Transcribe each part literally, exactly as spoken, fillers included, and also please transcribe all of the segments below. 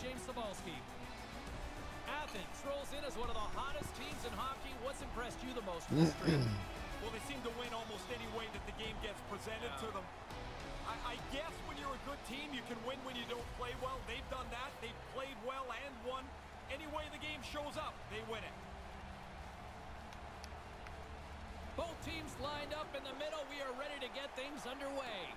James Cybulski. Athens rolls in as one of the hottest teams in hockey. What's impressed you the most? Well, they seem to win almost any way that the game gets presented yeah. to them. I, I guess when you're a good team, you can win when you don't play well. They've done that. They've played well and won. Any way the game shows up, they win it. Both teams lined up in the middle. We are ready to get things underway.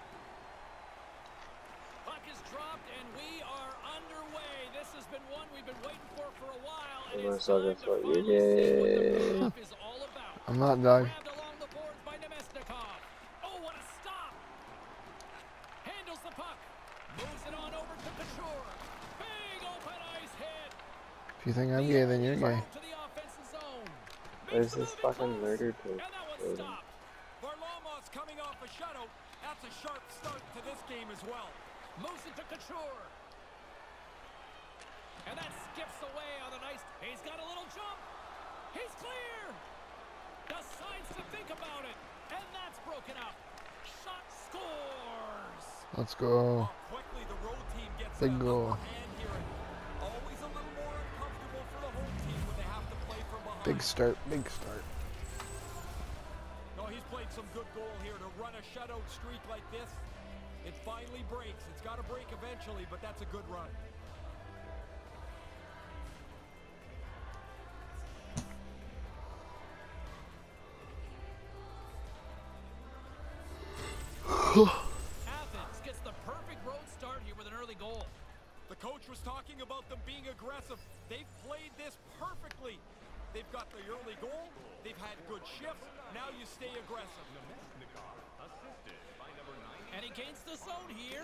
Puck is dropped, and we are underway. This has been one we've been waiting for for a while, and it's time to finally see what the playoff is all about. I'm not done. Grabbed along the boards by Nemesnikov. Oh, what a stop! Handles the puck. Moves it on over to Couture. Big open ice hit. If you think I'm gay, then you're gay. To the offensive zone. There's this fucking murder And that one stopped. Varlamov's coming off a shutout. That's a sharp start to this game as well. Moves it to Couture. And that skips away on the nice. He's got a little jump. He's clear. Decides to think about it. And that's broken up. Shot scores. Let's go. Quickly, the road team gets Big goal. Always a little more uncomfortable for the home team when they have to play from behind. Big start. Big start. No, he's played some good goal here to run a shutout streak like this. It finally breaks. It's got to break eventually, but that's a good run. Athens gets the perfect road start here with an early goal. The coach was talking about them being aggressive. They've played this perfectly. They've got the early goal. They've had good shifts. Now you stay aggressive. And he gains the zone here.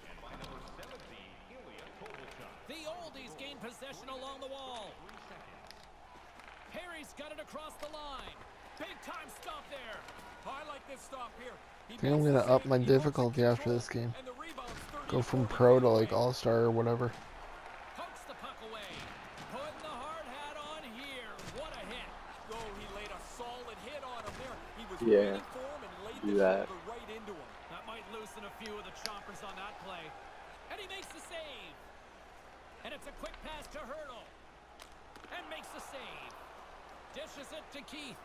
The oldies gain possession along the wall. Harry's got it across the line. Big time stop there. I like this stop here. I think I'm gonna up my difficulty after this game. Go from pro to like all-star or whatever. Pokes the puck away. Putting the hard hat on here. What a hit. Oh, he laid a solid hit on him there. He was Yeah. waiting for him and laid Do the that. shoulder right into him. That might loosen a few of the chompers on that play. And he makes the save. And it's a quick pass to Hurdle. And makes the save. Dishes it to Keith.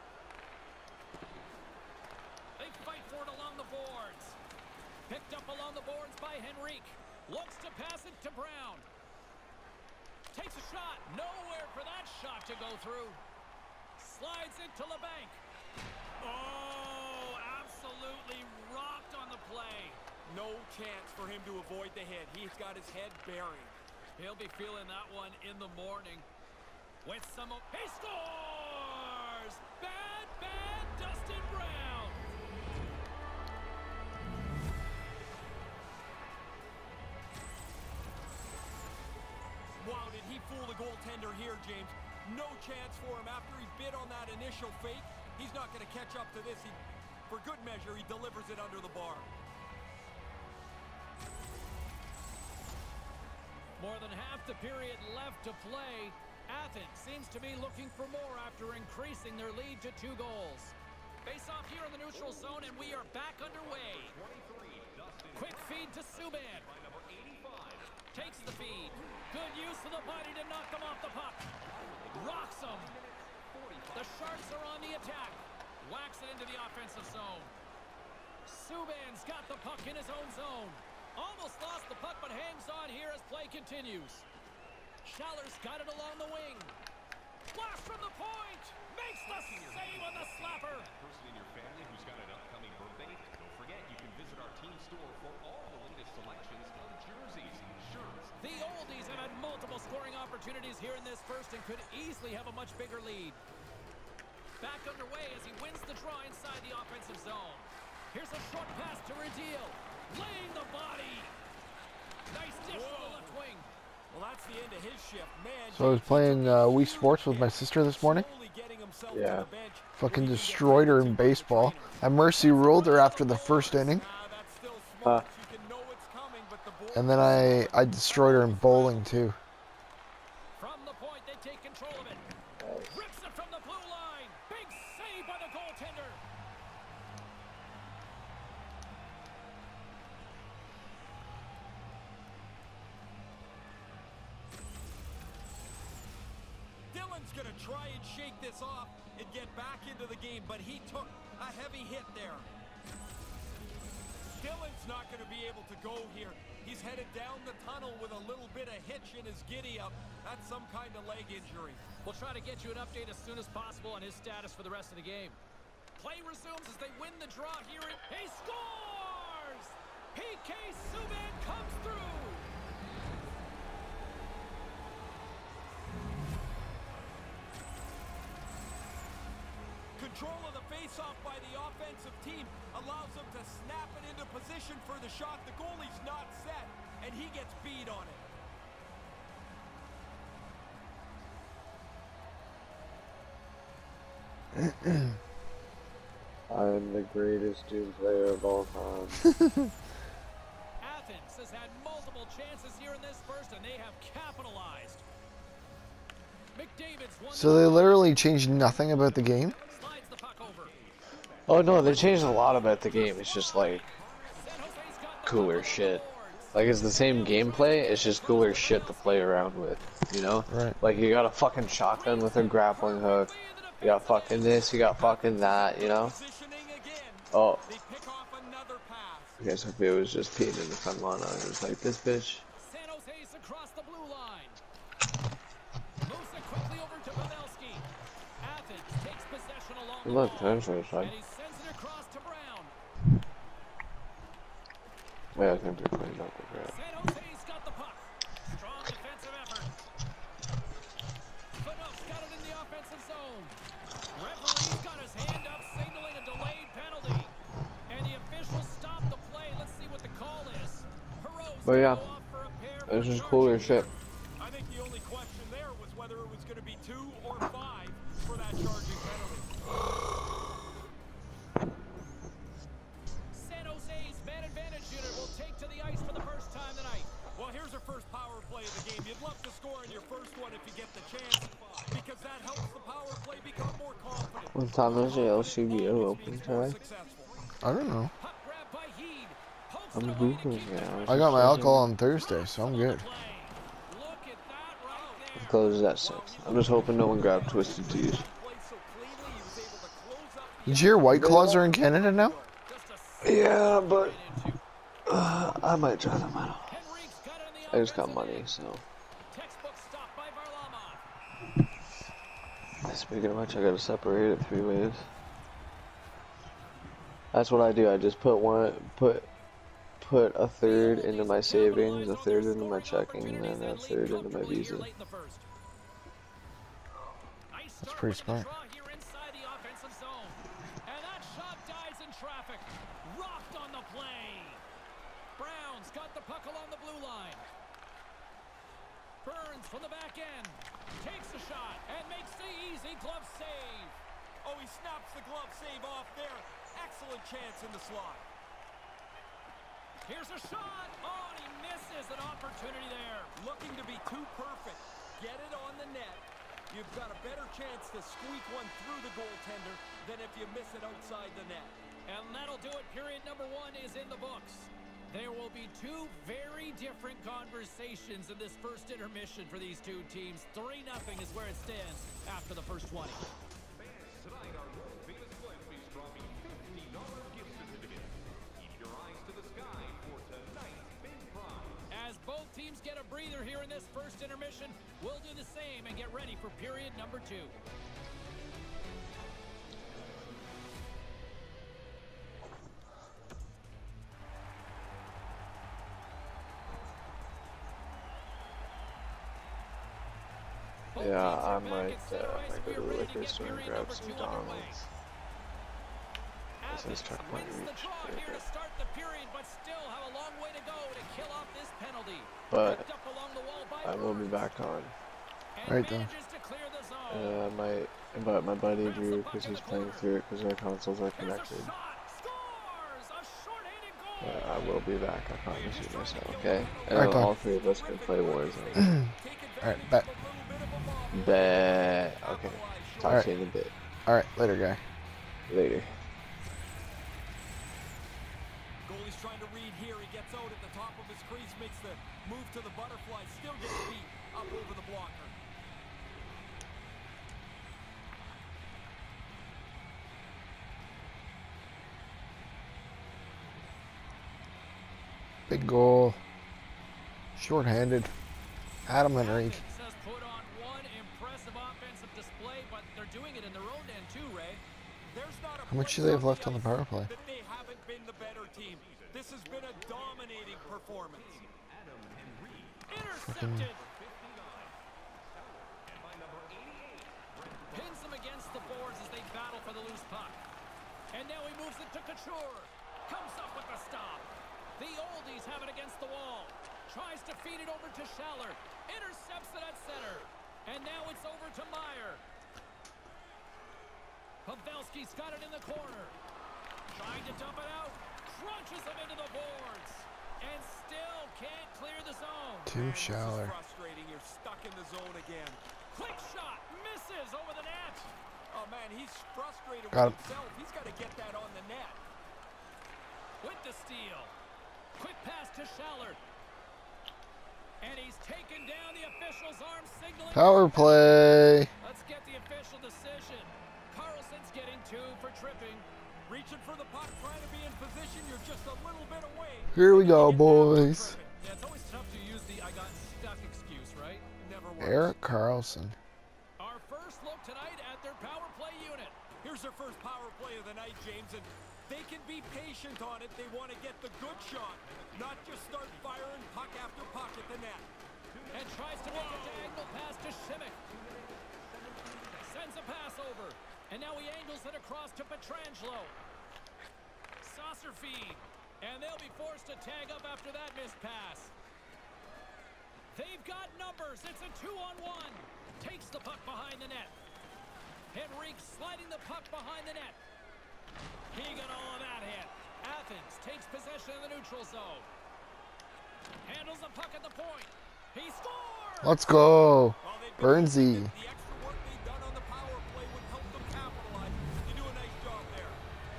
They fight for it along the boards. Picked up along the boards by Henrique. Looks to pass it to Brown. Takes a shot. Nowhere for that shot to go through. Slides it to LeBanc. Oh, absolutely rocked on the play. No chance for him to avoid the hit. He's got his head buried. He'll be feeling that one in the morning. With some... He scores! Bad, bad Dustin Brown. Wow, did he fool the goaltender here, James? No chance for him after he bid on that initial fake. He's not going to catch up to this. He, for good measure, he delivers it under the bar. More than half the period left to play. Athens seems to be looking for more after increasing their lead to two goals. Face off here in the neutral zone, and we are back underway. Quick feed to Subban. Takes the feed. Good use of the body to knock them off the puck. Rocks them. The Sharks are on the attack. Whacks it into the offensive zone. Subban's got the puck in his own zone. Almost lost the puck, but hangs on here as play continues. Schaller's got it along the wing. Blast from the point. Makes the save on the slapper. Person in your family who's got an upcoming birthday, don't forget you can visit our team store for all the latest selections of jerseys, shirts. The oldies have had multiple scoring opportunities here in this first and could easily have a much bigger lead. Back underway as he wins the draw inside the offensive zone. Here's a short pass to Radil. Laying the body. Nice dish to the left wing. Well, that's the end of his shift. Man, So I was playing uh, Wii Sports with my sister this morning. Yeah. Fucking destroyed her in baseball. I mercy ruled her after the first inning. Huh. And And then I, I destroyed her in bowling too. from the point, they take control of it. Nice. Rips it from the blue line. Big save by the goaltender. Dillon's going to try and shake this off and get back into the game, but he took a heavy hit there. Dillon's not going to be able to go here. He's headed down the tunnel with a little bit of hitch in his giddy-up. That's some kind of leg injury. We'll try to get you an update as soon as possible on his status for the rest of the game. Play resumes as they win the draw here. He scores! P K Subban comes through! Control of the face-off by the offensive team allows them to snap it into position for the shot. The goalie's not set, and he gets beat on it. I'm the greatest Doom player of all time. Athens has had multiple chances here in this first, and they have capitalized. McDavid's won. So they literally changed nothing about the game? Slides the puck over. Oh no, they changed a lot about the game. It's just like cooler shit. Like it's the same gameplay, it's just cooler shit to play around with, you know? Right. Like you got a fucking shotgun with a grappling hook. You got fucking this, you got fucking that, you know? Oh. I guess if it was just peeing in the front lawn, I was like, this bitch. San Jose's across the blue line. Moves it quickly over to Pavelski. Athens takes possession along the Look, wall, time for a shot. and he sends it across to Brown. Yeah, I think they're playing out the grab. San Jose's got the puck. Strong defensive effort. Phaneuf's got it in the offensive zone. Referee's got his hand up, signaling a delayed penalty. And the officials stop the play. Let's see what the call is. Perot's But yeah, gonna go off for a pair it was for just cooler charging. shit. I think the only question there was whether it was going to be two or five for that charging penalty. San Jose's man advantage unit will take to the ice for the first time tonight. Well, here's our first power play of the game. You'd love to score in your first one if you get the chance, because that helps the power play become more confident. What time is the L C B O open today? I don't know. Puck grab by Heed. Pokes I'm it away to Googling Keeper. now. I got my alcohol on Thursday, so I'm good. Play. Look at that right there. Closes at six. I'm just hoping no one grabbed Twisted Teas. Did you hear White Claws are in Canada now? Yeah, but uh, I might try them out. Henrique's got it in the I just got offensive money, end. so. Textbook stop by Varlamov. Speaking of which, I gotta separate it three ways. That's what I do. I just put one, put, put a third into my savings, a third into my checking, and then a third into my Visa. That's pretty smart. And that shot dies in traffic. Rocked on the play. Brown's got the puck along the blue line. Burns from the back end. Takes a shot and makes the easy glove save. Oh, he snaps the glove save off there. Excellent chance in the slot. Here's a shot. Oh, and he misses an opportunity there. Looking to be too perfect. Get it on the net. You've got a better chance to squeak one through the goaltender than if you miss it outside the net. And that'll do it. Period number one is in the books. There will be two very different conversations in this first intermission for these two teams. three nothing is where it stands after the first twenty. Fans, tonight our world famous Glenn is dropping fifty dollar gift certificate. Keep your eyes to the sky for tonight's big prize. As both teams get a breather here in this first intermission, we'll do the same and get ready for period number two. Both Yeah, teams are I back might, at center uh, ice. might We go to are the ready liquor get store and period grab number some two underway. Donalds. This Athens is checkpoint wins the reach. draw Right here to there. start the period, but still have a long way to go to kill off this penalty. But Picked up along the wall by I will be Burns, back on. and Right then. manages to clear the zone. Uh, I might invite my buddy Drew because he's playing through it because our consoles are Here's a connected. shot. Scores! A short-handed goal. But I will be back. I promise you myself. Okay. And Alright, all Tom. three of us can play Warzone. Alright, bet. Bet. Okay. Talk Alright. to you in a bit. Alright, later, guy. Later. Goalie's trying to read here. He gets out at the top of his crease, makes the move to the butterfly, still gets beat up over the blocker. Big goal. Short-handed. Adam Henrique. Has put on one impressive offensive display, but they're doing it in their own end too, Ray. There's not a How much do they have left on the power play? that they haven't been the better team. This has been a dominating performance. Intercepted. Pins him against the boards as they battle for the loose puck. And now he moves it to Couture. Comes up with the stop. The oldies have it against the wall. Tries to feed it over to Schaller. Intercepts it at center. And now it's over to Meyer. Pavelski's got it in the corner. Trying to dump it out. Crunches him into the boards. And still can't clear the zone. Tim Schaller. Frustrating. You're stuck in the zone again. Quick shot. Misses over the net. Oh, man, he's frustrated Got with him. himself. He's got to get that on the net. With the steal. Quick pass to Schaller. And he's taken down. The official's arm signaling. Power play. Let's get the official decision. Carlson's getting two for tripping. Reaching for the puck, trying to be in position. You're just a little bit away. Here we go, Get down for boys. tripping. Yeah, it's always tough to use the I got stuck excuse, right? Never works. Eric Carlson. Our first look tonight at their power play unit. Here's their first power play of the night, James, and they can be patient on it. They want to get the good shot, not just start firing puck after puck at the net. And tries to make a diagonal pass to Shimmick. Sends a pass over. And now he angles it across to Pietrangelo. Saucer feed. And they'll be forced to tag up after that missed pass. They've got numbers. It's a two-on-one. Takes the puck behind the net. Henrique sliding the puck behind the net. He got all of that hit. Athens takes possession of the neutral zone. Handles the puck at the point. He scores! Let's go. Well, they've been- Burnsy. The extra work they've done on the power play would help them capitalize. You do a nice job there.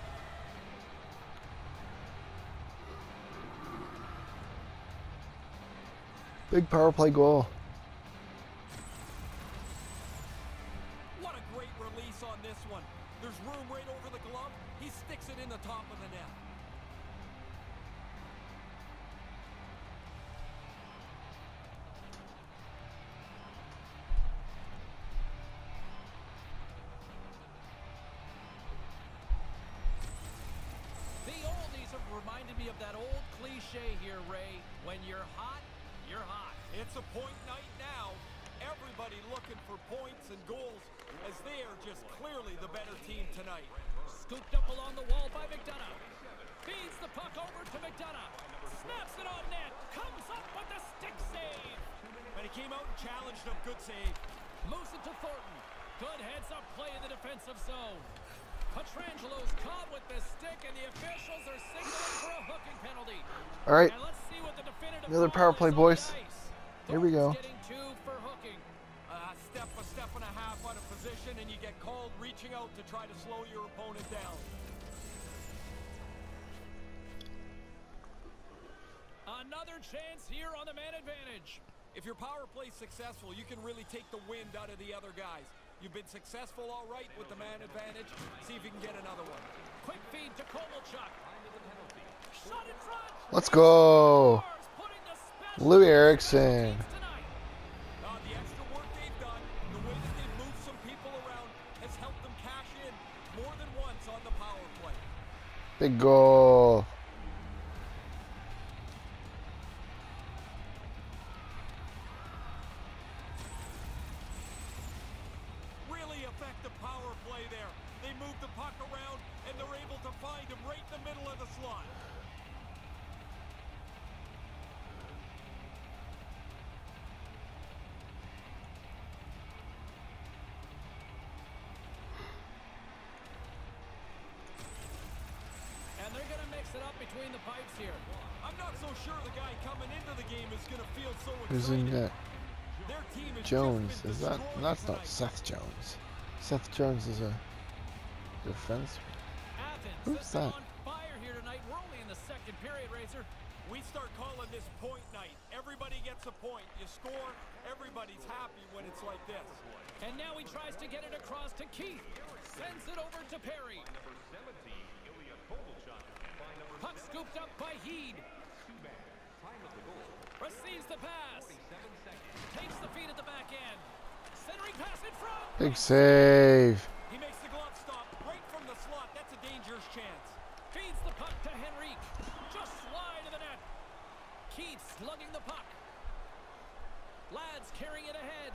Big power play goal. What a great release on this one. There's room right over the glove. He sticks it in the top of the net. The oldies have reminded me of that old cliche here, Ray. When you're hot, you're hot. It's a point night now. Everybody looking for points and goals as they are just clearly the better team tonight. Scooped up along the wall by McDonough. Feeds the puck over to McDonough. Snaps it on net. Comes up with the stick save. And he came out and challenged him. Good save. Moves it to Thornton. Good heads-up play in the defensive zone. Pietrangelo's caught with the stick, and the officials are signaling for a hooking penalty. All right. And let's see what the definitive Another call power play, is on boys. the ice. Here we go. Thornton's getting two for hooking. A step, a step and a half out of position, and you get called reaching out to try to slow your opponent down. Another chance here on the man advantage. If your power play's successful, you can really take the wind out of the other guys. You've been successful all right with the man advantage. See if you can get another one. Quick feed to Kovalchuk. Shot in front. Let's go. Scores, putting the special Lou Erickson. tonight. Uh, the extra work they've done, the way that they've moved some people around, has helped them cash in more than once on the power play. Big goal. Really effective power play there. They move the puck around, and they're able to find him right in the middle of the slot. And they're going to mix it up between the pipes here. I'm not so sure the guy coming into the game is going to feel so Who's in excited. net? Their team has Jones. just been Is that? destroyed That's not tonight. Seth Jones. Seth Jones is a defense. Athens Who's has been that? on fire here tonight. We're only in the second period, Razor. We start calling this point night. Everybody gets a point. You score, everybody's happy when it's like this. And now he tries to get it across to Keith. Sends it over to Perry. Puck scooped up by Heed. Receives the pass. Takes the feed at the back end. Centering pass in front. Big save. He makes the glove stop right from the slot. That's a dangerous chance. Feeds the puck to Henrique. Just wide of the net. Keith slugging the puck. Lads carrying it ahead.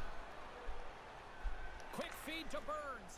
Quick feed to Burns.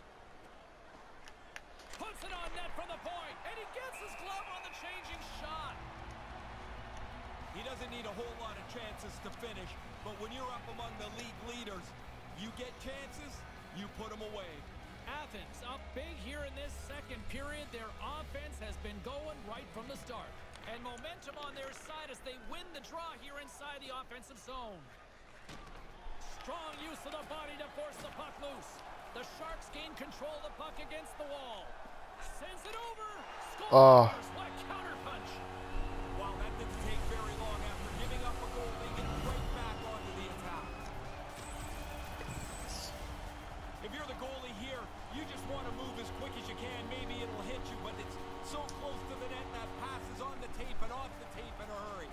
Puts it on net from the point. And he gets his glove on the changing shot. He doesn't need a whole lot of chances to finish, but when you're up among the league leaders, you get chances, you put them away. Athens up big here in this second period. Their offense has been going right from the start. And momentum on their side as they win the draw here inside the offensive zone. Strong use of the body to force the puck loose. The Sharks gain control of the puck against the wall. Sends it over. Scores! Oh. What a counterpunch. Wow, that didn't take very long. After giving up a goal, they get right back onto the attack. If you're the goalie here, you just want to move as quick as you can. Maybe it'll hit you, but it's so close to the net that pass is on the tape and off the tape in a hurry.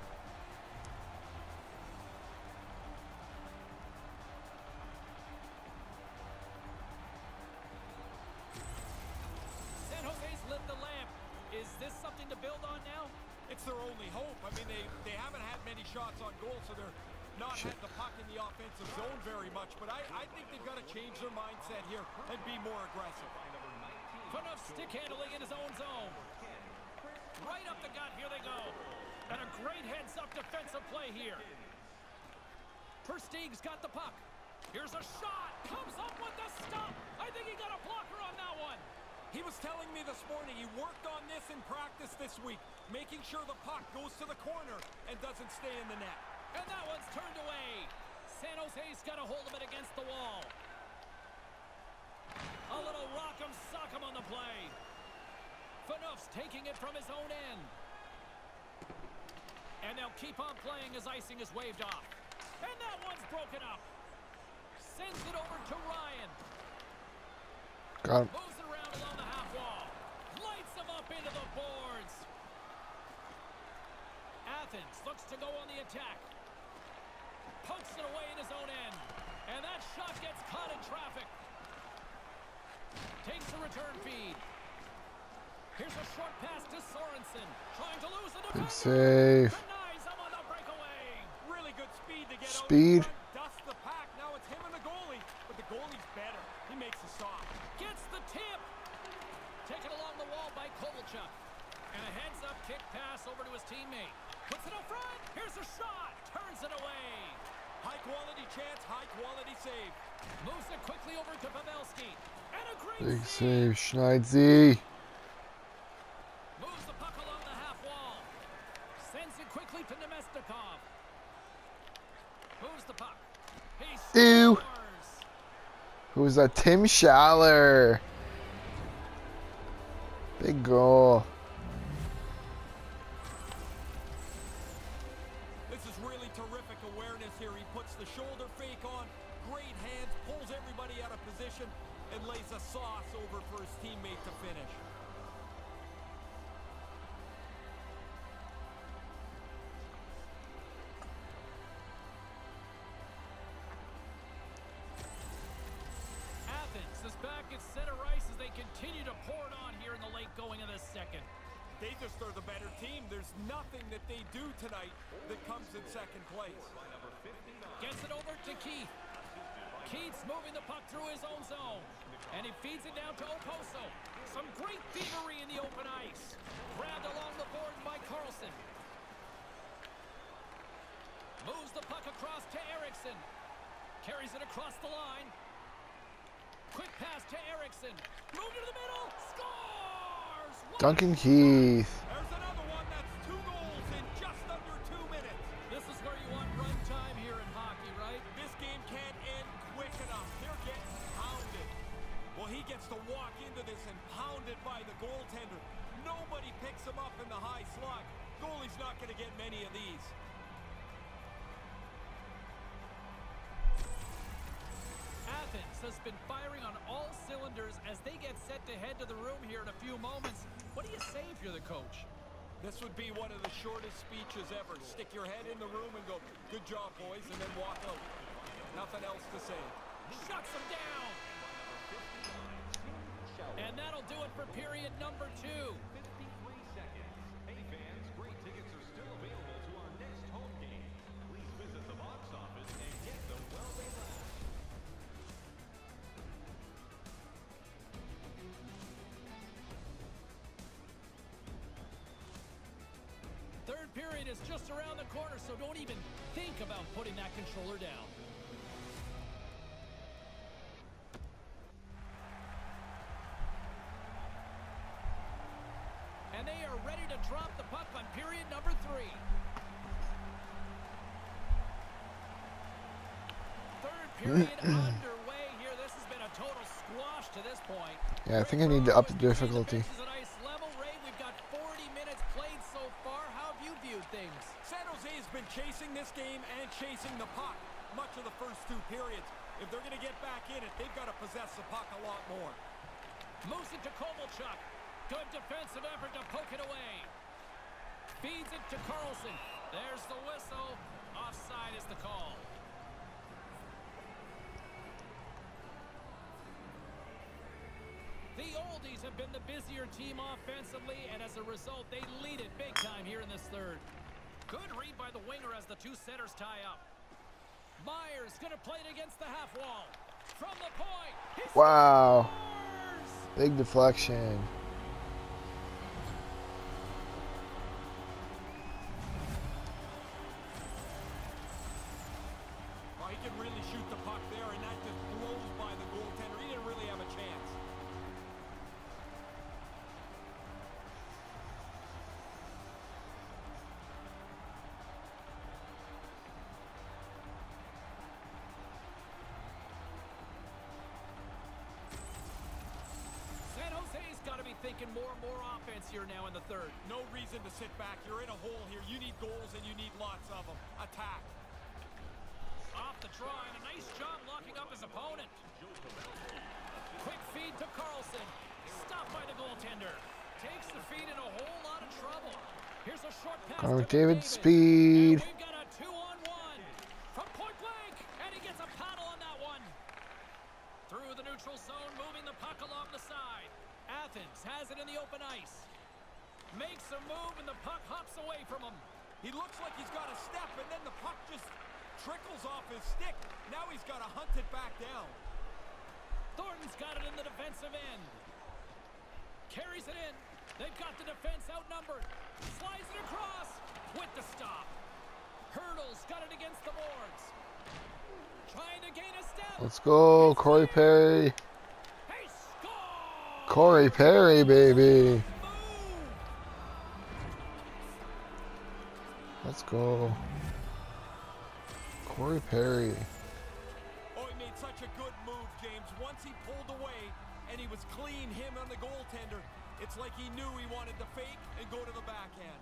San Jose's lit the lamp. Is this something to build on now? It's their only hope. I mean, they, they haven't had many shots on goal, so they're not Shit. had the puck in the offensive zone very much. But I, I think they've got to change their mindset here and be more aggressive. Enough stick handling in his own zone. Right up the gut, here they go. And a great heads-up defensive play here. Versteeg's got the puck. Here's a shot. Comes up with the stop. I think he got a blocker on that one. He was telling me this morning he worked on this in practice this week, making sure the puck goes to the corner and doesn't stay in the net. And that one's turned away. San Jose's got a hold of it against the wall. A little rock'em sock'em on the play. Phaneuf's taking it from his own end. And they'll keep on playing as icing is waved off. And that one's broken up. Sends it over to Ryan. Got him. Moves it around along the half wall. Lights them up into the boards. Athens looks to go on the attack. Pokes it away in his own end. And that shot gets caught in traffic. Takes a return feed. Here's a short pass to Sorensen. Trying to lose the defender. Big save. Denies him on the breakaway. Really good speed to get Speed. out. Dust the pack. Now it's him and the goalie. But the goalie's better. He makes a stop. Gets the tip. Taken along the wall by Kovalchuk. And a heads-up kick pass over to his teammate. Puts it up front. Here's a shot. Turns it away. High-quality chance, high-quality save. Moves it quickly over to Pavelski. And a great Big save. save, Schneidzy. Moves the puck along the half wall. Sends it quickly to Nemestikov. Moves the puck. He Ew. scores. Who's that? Tim Schaller. Big goal. This is really terrific awareness here. He puts the shoulder fake on, great hands, pulls everybody out of position, and lays a sauce over for his teammate to finish. Athens is back at center ice as they continue to pour it on here in the late going of the second. They just are the better team. There's nothing that they do tonight that comes in second place. Gets it over to Keith. Keith's moving the puck through his own zone. And he feeds it down to Oposo. Some great thievery in the open ice. Grabbed along the boards by Carlson. Moves the puck across to Eriksson. Carries it across the line. Quick pass to Eriksson. Move to the middle. Scores! What Duncan Keith. There's another one. That's two goals in just under two minutes. This is where you want run time here in hockey, right? This game can't end quick enough. They're getting pounded. Well, he gets to walk into this and pounded by the goaltender. Nobody picks him up in the high slot. Goalie's not going to get many of these. Athens has been firing on all cylinders as they get set to head to the room here in a few moments. What do you say if you're the coach? This would be one of the shortest speeches ever. Stick your head in the room and go, good job, boys, and then walk out. Nothing else to say. Shuts him down. And that'll do it for period number two. fifty-three seconds. Hey fans, great tickets are still available to our next home game. Please visit the box office and get them while they last. Third period is just around the corner, so don't even think about putting that controller down. And they are ready to drop the puck on period number three. Third period underway here. This has been a total squash to this point. Yeah, I think I need to up the difficulty. We've got forty minutes played so far. How have you viewed things? San Jose has been chasing this game and chasing the puck much of the first two periods. If they're going to get back in it, they've got to possess the puck a lot more. Moves it to Kovalchuk. Good defensive effort to poke it away. Feeds it to Carlson. There's the whistle. Offside is the call. The Oldies have been the busier team offensively, and as a result, they lead it big time here in this third. Good read by the winger as the two setters tie up. Myers going to play it against the half wall. From the point. He Wow. scores! Big deflection. Oh, he can really shoot the puck there, and that just blows by the goaltender. He didn't really have a chance. San Jose's got to be thinking more and more offense here now in the third. No reason to sit back. You're in a hole here. You need goals, and you need lots of them. Attack. Off the draw, and a nice job locking up his opponent. Quick feed to Carlson. Stopped by the goaltender. Takes the feed in a whole lot of trouble. Here's a short pass Connor to McDavid, McDavid. speed. And we've got a two-on-one from point blank, and he gets a paddle on that one. Through the neutral zone, moving the puck along the side. Athens has it in the open ice. Makes a move, and the puck hops away from him. He looks like he's got a step, and then the puck just trickles off his stick. Now he's got to hunt it back down. Thornton's got it in the defensive end. Carries it in. They've got the defense outnumbered. Slides it across with the stop. Hurdles got it against the boards. Trying to gain a step. Let's go, Corey Perry. He scores! Corey Perry, baby. Move! Let's go. Corey Perry. Oh, he made such a good move, James. Once he pulled away and he was clean, him on the goaltender, it's like he knew he wanted to fake and go to the backhand.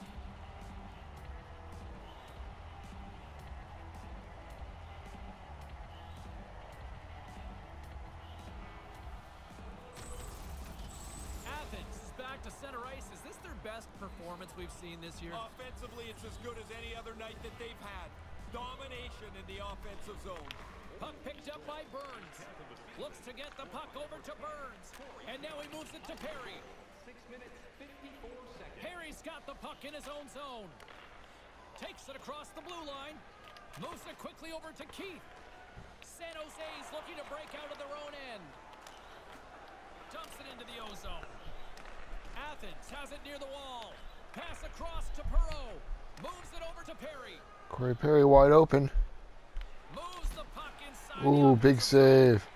Athens is back to center ice. Is this their best performance we've seen this year? Offensively, it's as good as any other night that they've had. Domination in the offensive zone. Puck picked up by Burns. Looks to get the puck over to Burns. And now he moves it to Perry. Six minutes, fifty-four seconds. Perry's got the puck in his own zone. Takes it across the blue line. Moves it quickly over to Keith. San Jose's looking to break out of their own end. Dumps it into the O-zone. Athens has it near the wall. Pass across to Perreault. Moves it over to Perry. Corey Perry wide open. Moves the puck inside. Ooh, big save.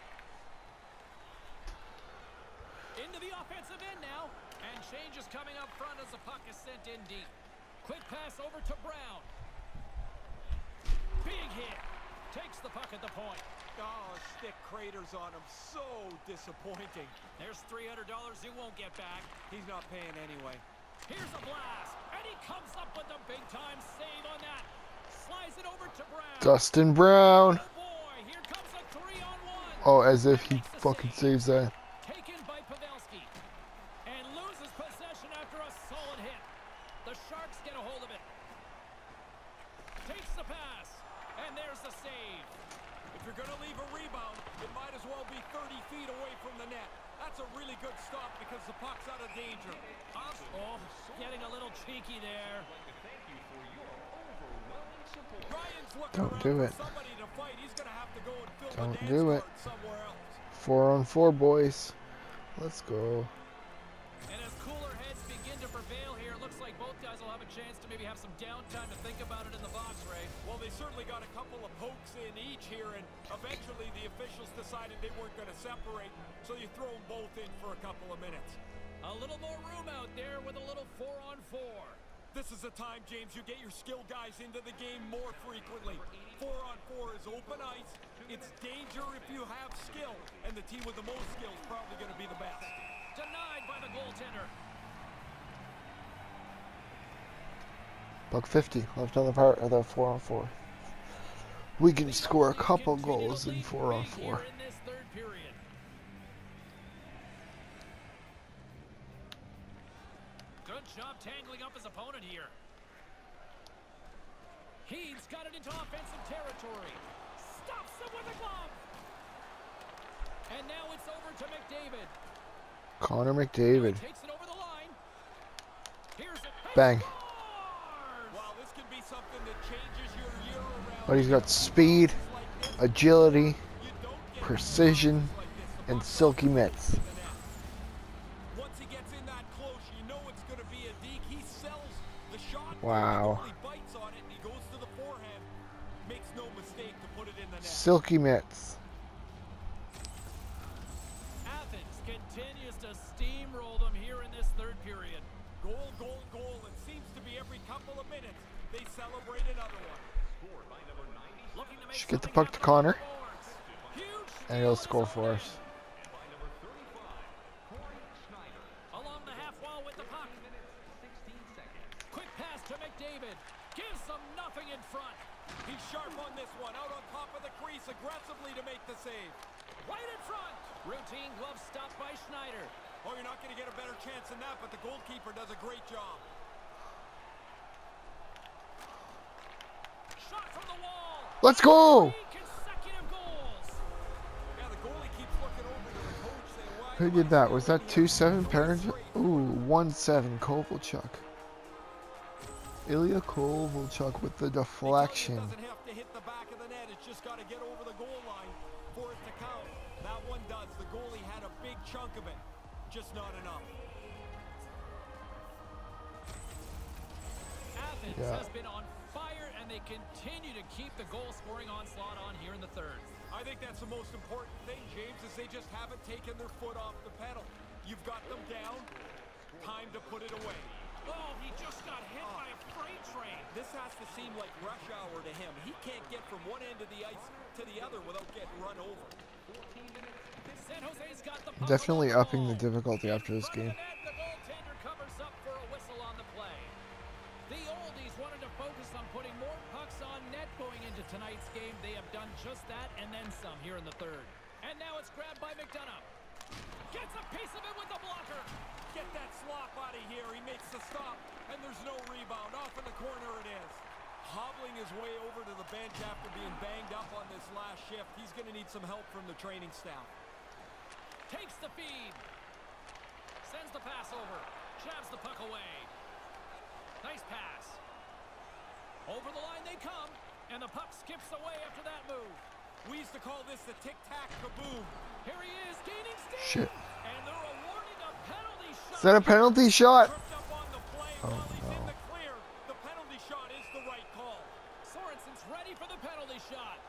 Into the offensive end now. And change is coming up front as the puck is sent in deep. Quick pass over to Brown. Big hit. Takes the puck at the point. Oh, stick craters on him. So disappointing. There's three hundred dollars he won't get back. He's not paying anyway. Here's a blast. And he comes up with a big-time save on that. Slides it over to Brown. Dustin Brown. Oh, boy. Here comes a three-on-one. Oh, as if he fucking saves that. Taken by Pavelski. And loses possession after a solid hit. The Sharks get a hold of it. Takes the pass. And there's the save. If you're going to leave a rebound, it might as well be thirty feet away from the net. That's a really good stop because the puck's out of danger. Oh, getting a little cheeky there. Don't do it. Somebody to fight. He's going to have to go and fill Don't the dance do it. card somewhere else. Four on four, boys. Let's go. And as cooler heads begin to prevail here, it looks like both guys will have a chance to maybe have some downtime to think about it in the box, Ray. Well, they certainly got a couple of pokes in each here, and eventually the officials decided they weren't going to separate, so you throw them both in for a couple of minutes. A little more room out there with a little four on four. This is the time, James, you get your skill guys into the game more frequently. Four on four is open ice. It's danger if you have skill, and the team with the most skill is probably going to be the best. Denied by the goaltender. Buck fifty left on the part of the four on four. We can score a couple goals in four on four. In this third period. Good job tangling up his opponent here. He's got it into offensive territory. Stops him with a glove. And now it's over to McDavid. Connor McDavid. Takes it over the line. Here's it. Bang. Wow, this could be something that changes your year around. But he's got speed, agility, precision, and silky mitts. Once he gets in that close, you know it's going to be a deke. He sells the shot. Wow. He bites on it and he goes to the forehand. Makes no mistake to put it in the net. Silky mitts. Athens continues to steamroll them here in this third period. Goal, goal, goal. It seems to be every couple of minutes they celebrate another one. Looking to make Should get the something puck to happen on Connor. the boards. Huge And he'll steal score is for on us. along the half wall with the puck. Quick pass to McDavid. Gives them nothing in front. He's sharp on this one. Out on top of the crease aggressively to make the save. Right in front. Routine glove stop by Schneider. Oh, you're not going to get a better chance than that, but the goalkeeper does a great job. Shot from the wall. Let's go! Three consecutive goals. Yeah, the goalie keeps looking over to the coach saying, why Who am did I that? so Was that good two here? seven That's parents? great. Ooh, one seven Kovalchuk. Ilya Kovalchuk with the They tell you deflection. It doesn't have to hit the back of the net. It's just got to get over the goal line for it to count. That one does. The goalie had a big chunk of it. Just not enough. Athens Yeah. has been on fire, and they continue to keep the goal-scoring onslaught on here in the third. I think that's the most important thing, James, is they just haven't taken their foot off the pedal. You've got them down. Time to put it away. Oh, he just got hit by a freight train. This has to seem like rush hour to him. He can't get from one end of the ice to the other without getting run over. San Jose's got the puck Definitely on the upping the ball. difficulty after this Front game. of the net, the goaltender covers up for a whistle on the play. The oldies wanted to focus on putting more pucks on net going into tonight's game. They have done just that and then some here in the third. And now it's grabbed by McDonough. Gets a piece of it with the blocker. Get that slop out of here. He makes the stop, and there's no rebound. Off in the corner it is. Hobbling his way over to the bench after being banged up on this last shift. He's going to need some help from the training staff. Takes the feed. Sends the pass over. Jabs the puck away. Nice pass. Over the line they come, and the puck skips away after that move. We used to call this the tic-tac kaboom. Here he is, gaining steam. Shit. And they're awarding a penalty shot. Is that a penalty shot? Tripped up on the play Oh, while he's in no. the clear. The penalty shot is the right call. Sorensen's ready for the penalty shot.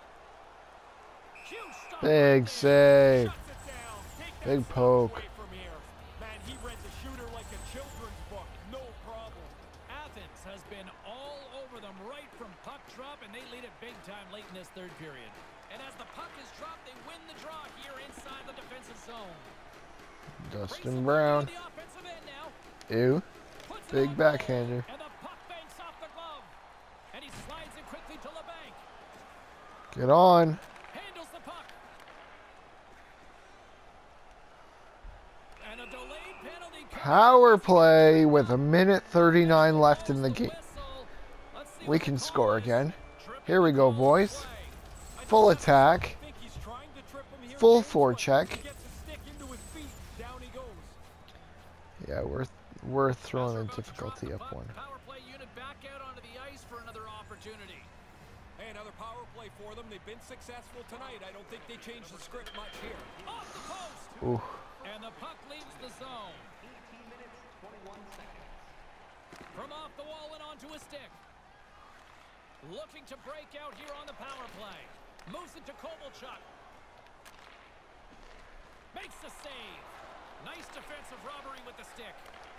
Huge stop Big right there. save. Shuts it down. Take that Big stop poke. away from here. Man, he read the shooter like a children's book. No problem. Athens has been all over them right from puck drop, and they lead it big time late in this third period. And as the puck is dropped, they win the draw here inside the defensive zone. Dustin Brown. The offensive end now. Ew. Puts it Big on backhander. goal, and the puck banks off the glove. And he slides it quickly to LeBanc. Get on. Handles the puck. And a delayed penalty Power play with a minute thirty-nine left in the game. We can score again. Here we go, boys. Full attack. Full forecheck. Yeah, we're we're throwing the difficulty up one. Hey, another power play for them. They've been successful tonight. I don't think they changed the script much here. Off the post. Ooh. And the puck leaves the zone. From off the wall and onto a stick. Looking to break out here on the power play. Moves it to Kovalchuk. Makes the save. Nice defensive robbery with the stick.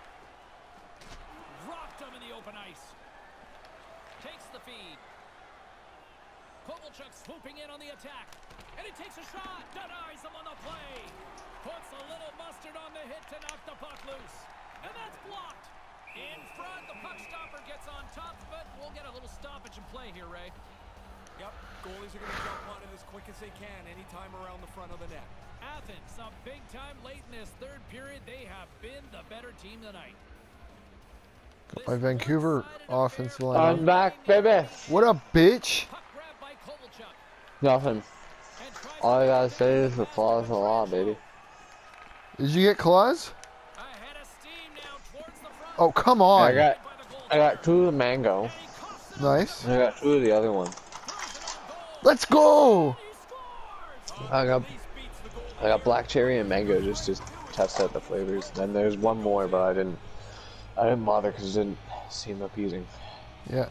Rocked him in the open ice. Takes the feed. Kovalchuk swooping in on the attack. And he takes a shot. Denies him on the play. Puts a little mustard on the hit to knock the puck loose. And that's blocked. In front, the puck stopper gets on top, but we'll get a little stoppage in play here, Ray. Yep, goalies are going to jump on it as quick as they can anytime around the front of the net. Athens, a big time late in this third period. They have been the better team tonight. By Vancouver offensive line. I'm back, baby. What up, bitch? Puck grabbed by Kovalchuk. Nothing. All I gotta say is the flaws a lot, baby. Did you get claws? Ahead of steam now towards the front. Oh, come on. I got, I got two of the mango. Nice. And I got two of the other one. Let's go. I got, I got black cherry and mango just to test out the flavors. Then there's one more, but I didn't, I didn't bother because it didn't seem appeasing. Yeah.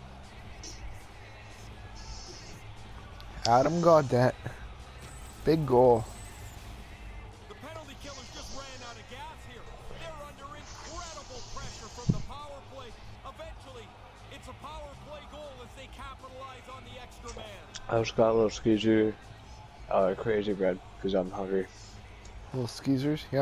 Adam got that. Big goal. The penalty killers just ran out of gas here. They're under incredible pressure from the power play. Eventually, it's a power play goal as they capitalize on the extra man. I just got a little skeezer, uh, crazy bread because I'm hungry. Little skeezers, yeah.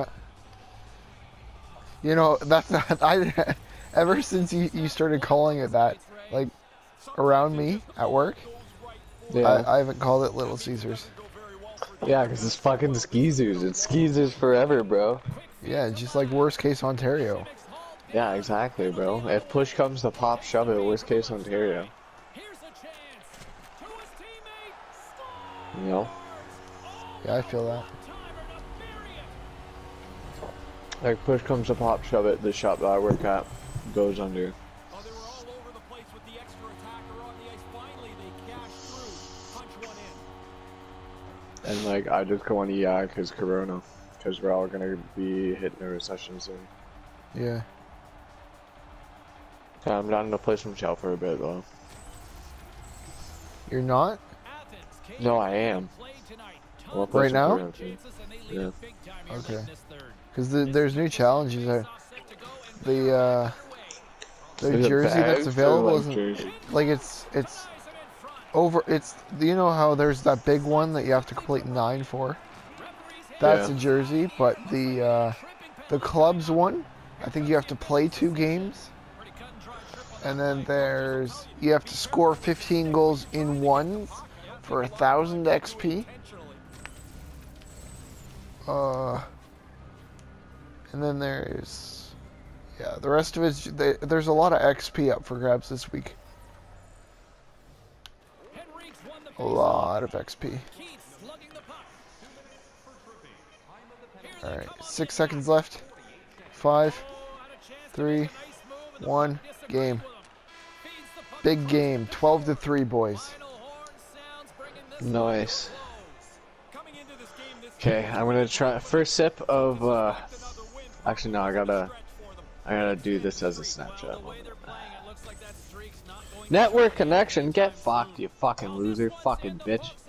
You know, that's not, I, ever since you, you started calling it that, like, around me at work, Yeah, I, I haven't called it Little Caesars. yeah, because it's fucking skeezers. It's skeezers forever, bro. Yeah, just like worst case Ontario. Yeah, exactly, bro. If push comes to pop, shove it. Worst case Ontario. Here's a chance to his teammate. You know, Yeah, I feel that. Timer to bury it. like push comes to pop, shove it. The shop that I work at goes under. Oh, they were all over the place with the extra attacker on the ice. Finally, they cashed through, punch one in. And like I just go on E I because Corona, because we're all gonna be hitting a recession soon. Yeah. Yeah, I'm down to play some shell for a bit though. You're not? Athens came No, I in and am. played tonight. I wanna play Right some now? Corona too. Chances, and they lead Yeah. it big time here Okay. in this third. Because the, there's new challenges there. Set to go and The, uh, the Is it jersey bags that's or, available like, isn't, jersey? like it's, it's ties it in front. over, it's, you know how there's that big one that you have to complete nine for? That's Yeah. a jersey, but the, uh, the club's one, I think you have to play two games. Pretty cut and dry trip on And then there's, you have to score fifteen goals in ones for a thousand X P. Uh, and then there's, yeah, the rest of it's, they, there's a lot of X P up for grabs this week. Henrique's won the A faceoff. lot of X P. Keith slugging the puck. Here's All a right, couple of six feet. seconds left. Five, Oh, had a chance to three, make a nice move, and the one, puck disagrees game. with him. Feeds the puck Big across game, the twelve to middle. three, boys. Final horn sounds, bringing this Nice. one to a close. Coming into this game, this Okay, I'm gonna try first sip of. uh another win. Actually, no, I gotta. Stretch for them. I gotta do this as a Well, Snapchat. the way they're playing, it looks like that streak's not going Network connection. Get fucked, you fucking loser, fucking bitch.